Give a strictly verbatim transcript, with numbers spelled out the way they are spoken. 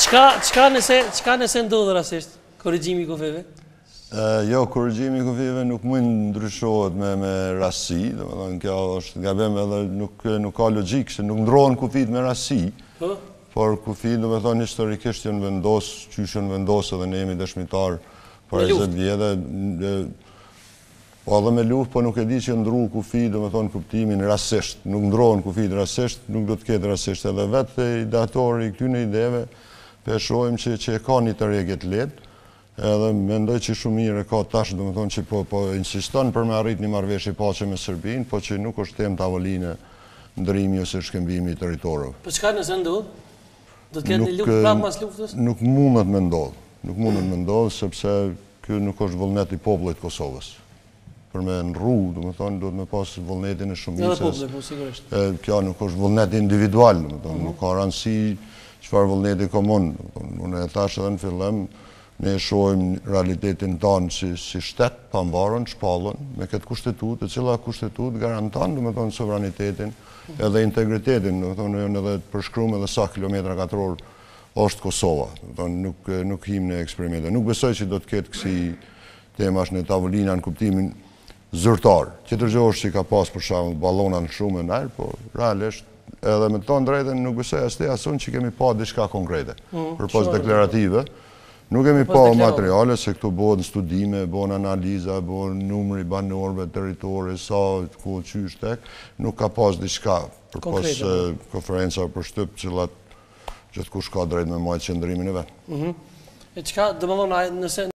Çka, çka nëse, çka nëse ndodhë rastisht, korrigjimi i kufeve? Uh, jo, korrigjimi i kufive nuk mund ndryshohet me, me rastësi, domethënë kjo është gabim edhe nuk, nuk ka logjik se nuk ndrohen kufit me rastësi, Po? por kufit domethënë historikisht janë vendos, qysh janë vendos edhe ne jemi dëshmitar për njëzet vjetë, po edhe me luftë, po nuk e di që ndru kufi domethënë kuptimin rastësisht, nuk ndrohen kufit rastësisht, nuk do të ketë rastësisht edhe vetë ideatori i këtyre ideve, peshojmë që, që e ka një të rregët lehtë. Edhe mendoj që shumë mirë e ka tash, do më thonë që po, po insiston për me arrit një marrëveshje paqe me Serbinë, po që nuk është temë tavoline ndërimi ose shkëmbimi i territorëve. Po çka nëse ndodh? Do të ketë një luftë prapë pas luftës? Nuk mundet me ndodh. Nuk mundet me ndodh sepse ky nuk është vullnet i popullit Kosovës. Për me nrru, do më thonë, do të me pas vullnetin e shumicës. Edhe popullit, po sigurisht. Kjo nuk është vullnet individual, do më thonë, nuk ka rëndësi çfarë vullneti komun. Unë e thash edhe në fillim, ne shohim realitetin tonë si, si shtet, pambarën, shpallën, me këtë kushtetut, e cila kushtetut garanton, do me thonë, sovranitetin edhe integritetin, do me thonë, edhe përshkruam edhe sa kilometra katror është Kosova. Do me thonë, nuk, nuk him në eksperimente. Nuk besoj që do të ketë kësi temash në tavolina në kuptimin zyrtar. Tjetër gjë është që ka pas për shembull ballona në shumë në ajër, po realisht edhe me tonë drejtën nuk besoj as te asun që kemi pa diçka konkrete, mm, për pas deklarative. Nuk kemi pa materiale, se këtu bëhen studime, bëhen analiza, bëhen numri banorëve, territori, sa, ku, qysh tek, nuk ka pas diçka për pas konferenca për shtyp, cilat gjithkush ka drejt me majtë qëndrimin e vetë. E çka, domethënë, nëse